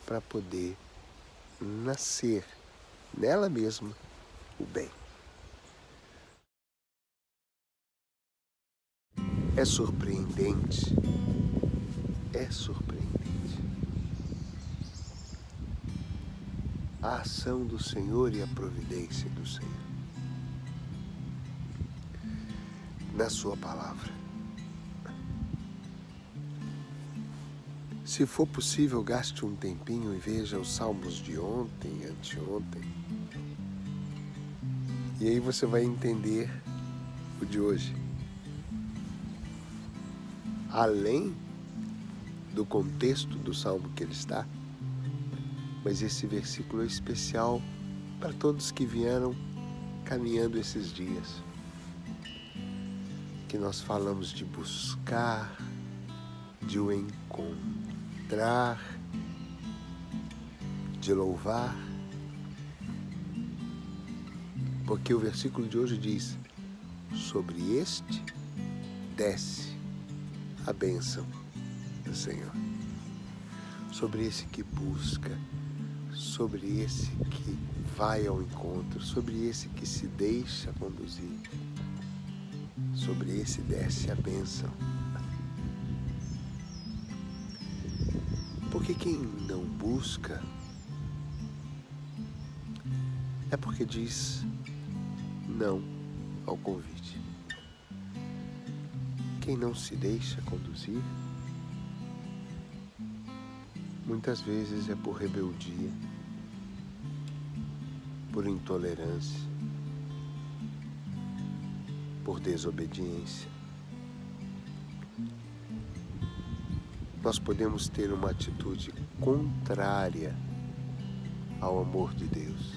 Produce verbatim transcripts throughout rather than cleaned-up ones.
para poder nascer nela mesma o bem. É surpreendente, é surpreendente a ação do Senhor e a providência do Senhor na sua palavra. Se for possível, gaste um tempinho e veja os salmos de ontem, anteontem. E aí você vai entender o de hoje. Além do contexto do salmo que ele está, mas esse versículo é especial para todos que vieram caminhando esses dias. Que nós falamos de buscar, de o encontrar, de louvar. Porque o versículo de hoje diz: sobre este desce a bênção do Senhor. Sobre esse que busca, sobre esse que vai ao encontro, sobre esse que se deixa conduzir, sobre esse desce a bênção. Porque quem não busca é porque diz não ao convite. Quem não se deixa conduzir, muitas vezes é por rebeldia, por intolerância, por desobediência. Nós podemos ter uma atitude contrária ao amor de Deus.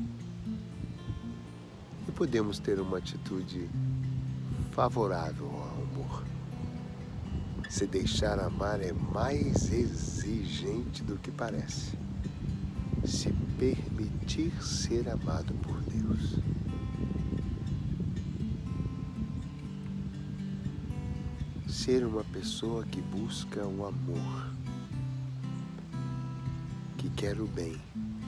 E podemos ter uma atitude favorável ao amor. Se deixar amar é mais exigente do que parece. Se permitir ser amado por Deus. Ser uma pessoa que busca um amor, que quer o bem,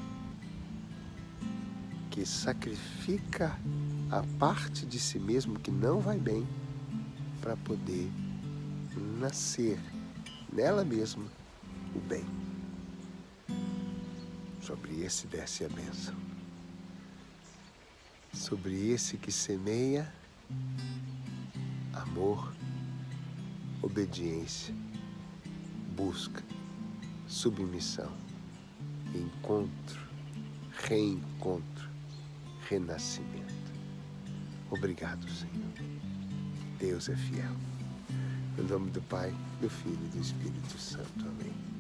que sacrifica a parte de si mesmo que não vai bem para poder nascer nela mesma o bem. Sobre esse desce a bênção. Sobre esse que semeia amor, obediência, busca, submissão, encontro, reencontro, renascimento. Obrigado, Senhor. Deus é fiel. Em nome do Pai, do Filho e do Espírito Santo. Amém.